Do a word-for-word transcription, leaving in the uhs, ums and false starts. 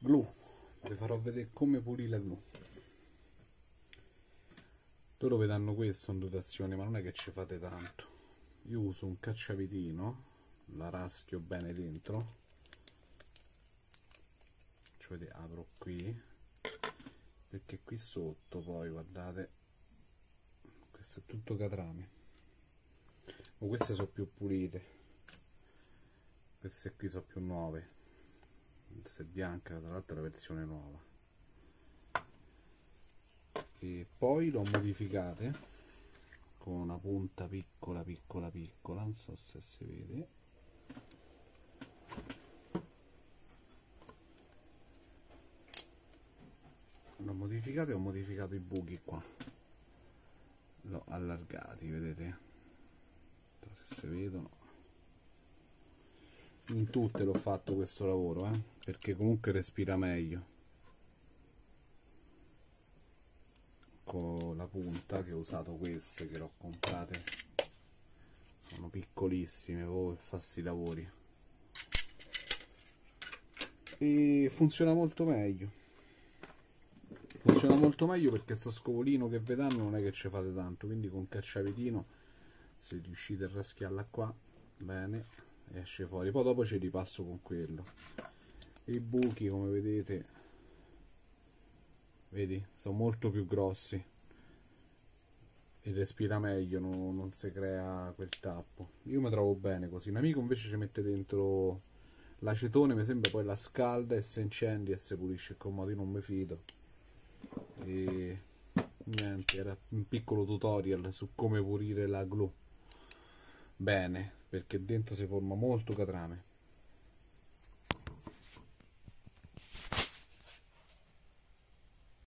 Glue, vi farò vedere come pulire la glue. Loro vi danno questo in dotazione, ma non è che ci fate tanto. Io uso un cacciavitino, la raschio bene dentro, cioè apro qui, perché qui sotto poi guardate, questo è tutto catrame, ma queste sono più pulite, queste qui sono più nuove, questa è bianca, tra l'altro è la versione nuova. E poi l'ho modificate con una punta piccola piccola piccola, non so se si vede, l'ho modificato e ho modificato i buchi qua, l'ho allargati, vedete, non so se si vedono, in tutte l'ho fatto questo lavoro, eh? Perché comunque respira meglio. Con la punta, che ho usato queste che l'ho comprate, sono piccolissime proprio per fare sti lavori, e funziona molto meglio, funziona molto meglio perché sto scovolino che vi danno non è che ci fate tanto, quindi con cacciavitino, se riuscite a raschiarla qua bene, esce fuori. Poi dopo ci ripasso con quello. E i buchi, come vedete, vedi, sono molto più grossi e respira meglio, non, non si crea quel tappo. Io mi trovo bene così. Un amico invece ci mette dentro l'acetone, mi sembra, poi la scalda e si incendia e si pulisce con modo, io non mi fido. E niente, era un piccolo tutorial su come pulire la glue bene, perché dentro si forma molto catrame.